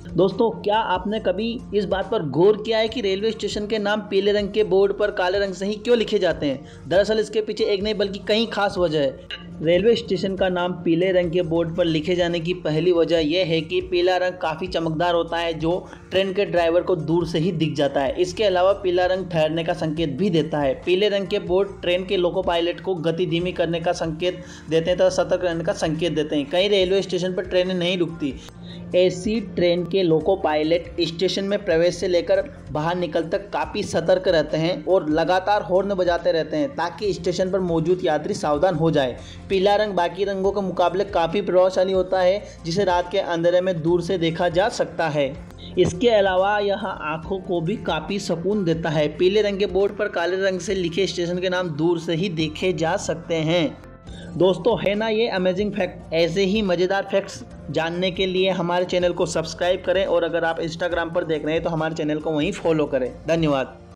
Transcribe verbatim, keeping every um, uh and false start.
दोस्तों, क्या आपने कभी इस बात पर गौर किया है कि रेलवे स्टेशन के नाम पीले रंग के बोर्ड पर काले रंग से ही क्यों लिखे जाते हैं? दरअसल इसके पीछे एक नहीं बल्कि कई खास वजह है। रेलवे स्टेशन का नाम पीले रंग के बोर्ड पर लिखे जाने की पहली वजह यह है कि पीला रंग काफ़ी चमकदार होता है, जो ट्रेन के ड्राइवर को दूर से ही दिख जाता है। इसके अलावा पीला रंग ठहरने का संकेत भी देता है। पीले रंग के बोर्ड ट्रेन के लोको पायलट को गति धीमी करने का संकेत देते हैं तथा सतर्क रहने का संकेत देते हैं। कई रेलवे स्टेशन पर ट्रेनें नहीं रुकती। ऐसी ट्रेन के लोको पायलट स्टेशन में प्रवेश से लेकर बाहर निकल तक काफ़ी सतर्क रहते हैं और लगातार हॉर्न बजाते रहते हैं ताकि स्टेशन पर मौजूद यात्री सावधान हो जाए। पीला रंग बाकी रंगों के मुकाबले काफ़ी प्रभावशाली होता है, जिसे रात के अंधेरे में दूर से देखा जा सकता है। इसके अलावा यह आँखों को भी काफ़ी सुकून देता है। पीले रंग के बोर्ड पर काले रंग से लिखे स्टेशन के नाम दूर से ही देखे जा सकते हैं। दोस्तों, है ना ये अमेजिंग फैक्ट? ऐसे ही मज़ेदार फैक्ट्स जानने के लिए हमारे चैनल को सब्सक्राइब करें और अगर आप इंस्टाग्राम पर देख रहे हैं तो हमारे चैनल को वहीं फॉलो करें। धन्यवाद।